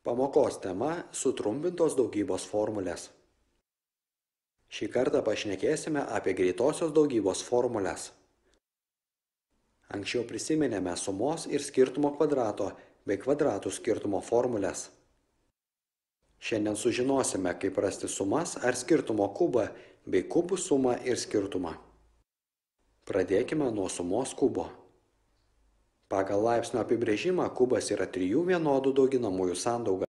Pamokos tema – sutrumpintos daugybos formulės. Šį kartą pašnekėsime apie greitosios daugybos formulės. Anksčiau prisiminėme sumos ir skirtumo kvadrato bei kvadratų skirtumo formulės. Šiandien sužinosime, kaip rasti sumas ar skirtumo kubą bei kubų sumą ir skirtumą. Pradėkime nuo sumos kubo. Pagal laipsnio apibrėžimą kubas yra 3 vienodų dauginamųjų sandauga.